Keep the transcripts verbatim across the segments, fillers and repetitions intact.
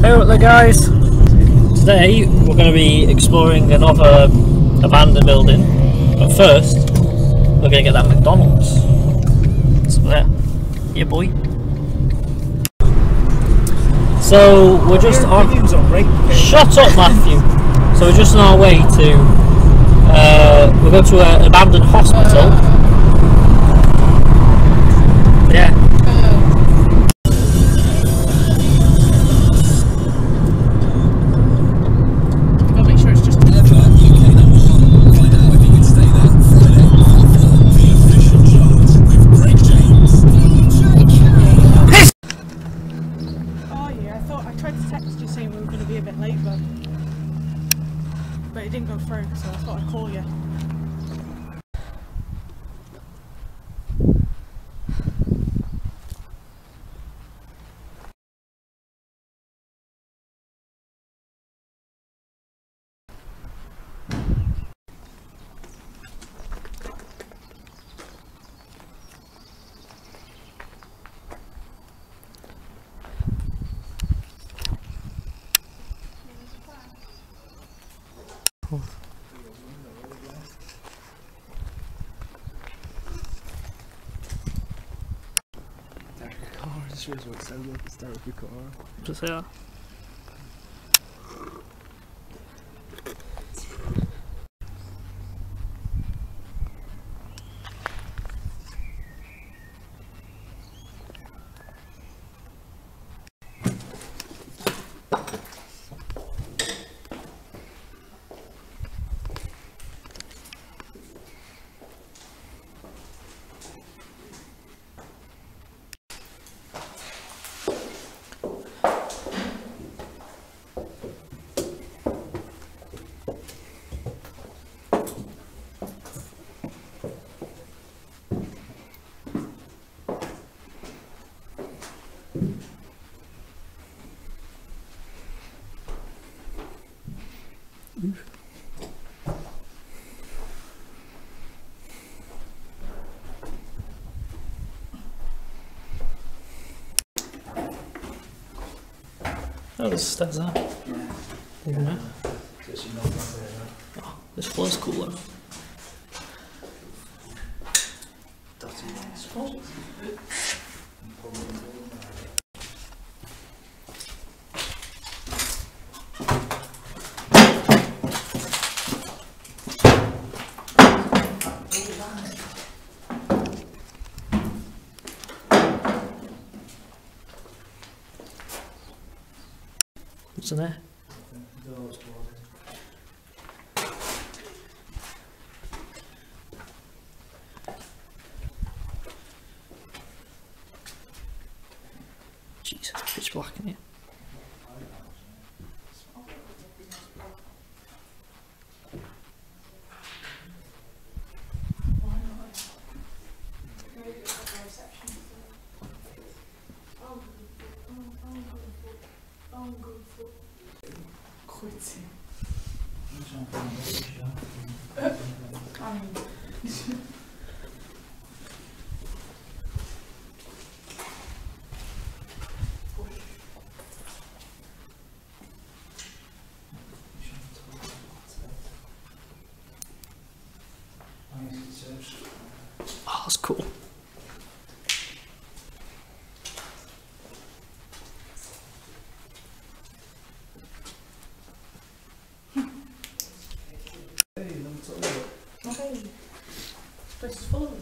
Hey up there guys, today we're going to be exploring another abandoned building, but first we're going to get that McDonald's. So there, yeah boy. So we're just on, shut up Matthew, so we're just on our way to, uh, we're going to an abandoned hospital. Yeah. But it didn't go through, so I thought I'd call you. I just realised what it sounds like, it's therapy car. Just yeah. Oh, there's stairs there. Yeah. Even there. Oh, this floor's cooler. What's in there? Jesus, pitch black in here. Oh, that's cool. Okay. This is full of them.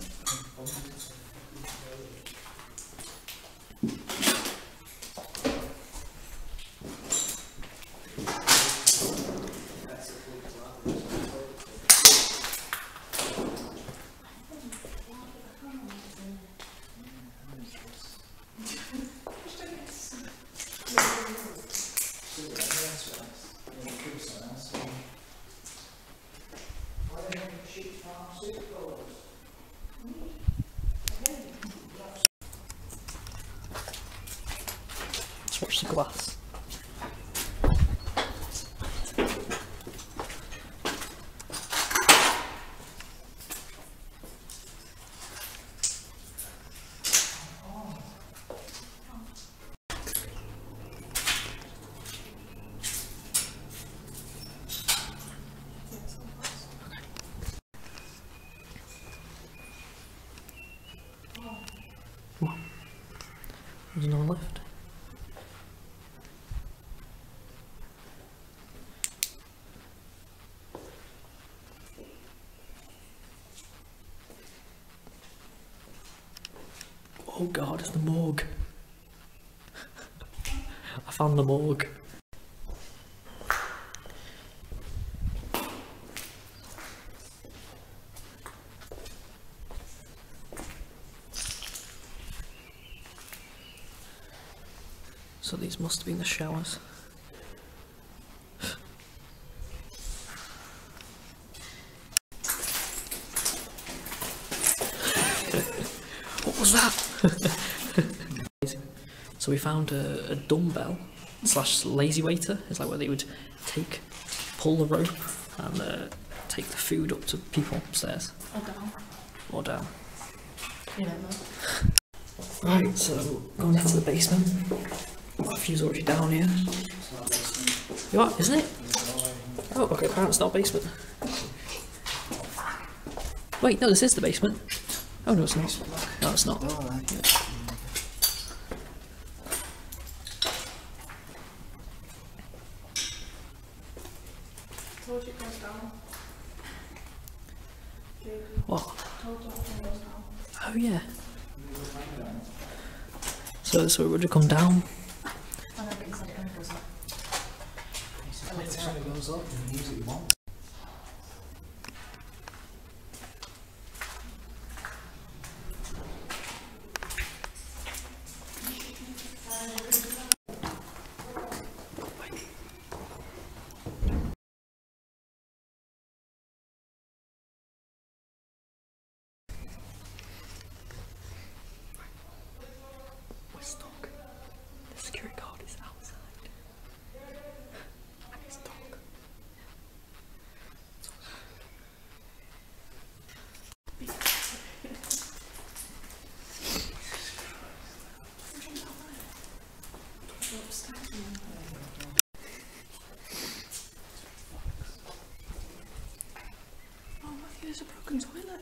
Let's watch the glass. There's no lift. Oh god, it's the morgue. I found the morgue. So these must have been the showers. What was that? So we found a, a dumbbell slash lazy waiter. It's like where they would take, pull the rope and uh, take the food up to people upstairs. Or down. Or down. You never know. Right, so going down to the basement. Matthew's already down here. You are, isn't it? Oh, okay, apparently it's not a basement. Wait, no, this is the basement. Oh no, it's not. No, it's not. Told you it goes down. What? Told you it goes down. Oh yeah. So, so it would have come down. I know, but he said it only goes up. It only goes up and use it you want. We're stuck. The security guard is outside. And he's stuck. Oh, Matthew, there's a broken toilet.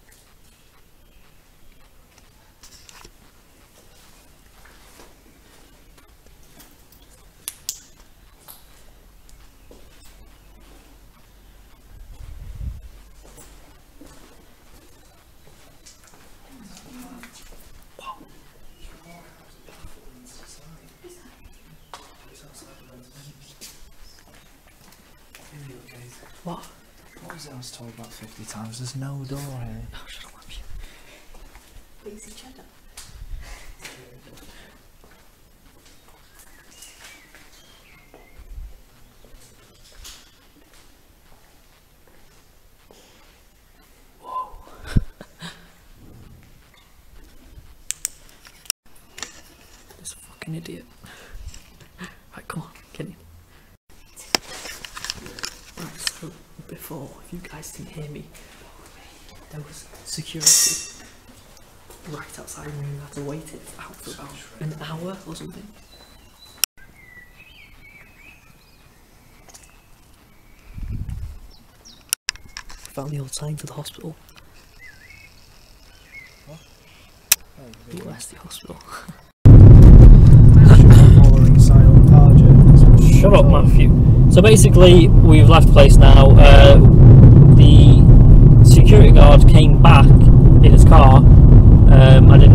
What? What was it I was told about fifty times? There's no door here. Oh, shut up, Matthew. Pizza cheddar. This fucking idiot. Right, come on, get in. Right, so before, if you guys didn't hear me, there was security right outside and we had to wait it out for about an hour or something. Found the old sign to the hospital. What? Oh, Lluesty Hospital. following silent target. Shut up, Matthew. So basically, we've left the place now. Uh, the security guard came back in his car. Um, I didn't